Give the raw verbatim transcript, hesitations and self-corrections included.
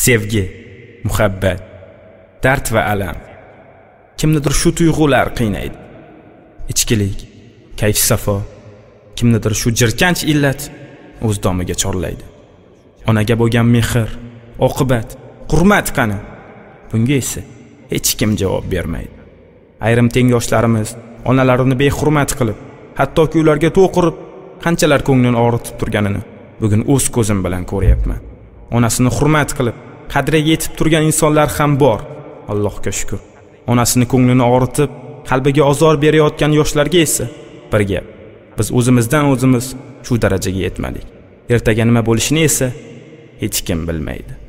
sevgi, muhabbat, dard va alam. Kimnidir shu tuyg'ular qiynaydi. Ichkilik, kayf safo, kimnidir shu jirkanch illat o'z domiga chorlaydi. Onaga bo'lgan mehr, oqibat, hurmat qani? Bunga esa hech kim javob bermaydi. Ayrim tengdoshlarimiz onalarini behurmat qilib, hattoki ularga to'qirib, qanchalar ko'nglini og'ritib turganini bugun o'z ko'zim bilan ko'ryapman. Onasini hurmat qilib, qadriga yetib turgan insonlar ham bor. Allohga shukr. Onasini ko'nglini og'ritib, qalbiga ozor berayotgan yoshlarga esa bir gap: biz o'zimizdan o'zimiz shu darajaga yetmadik. Ertaga nima bo'lishini esa hech kim bilmaydi.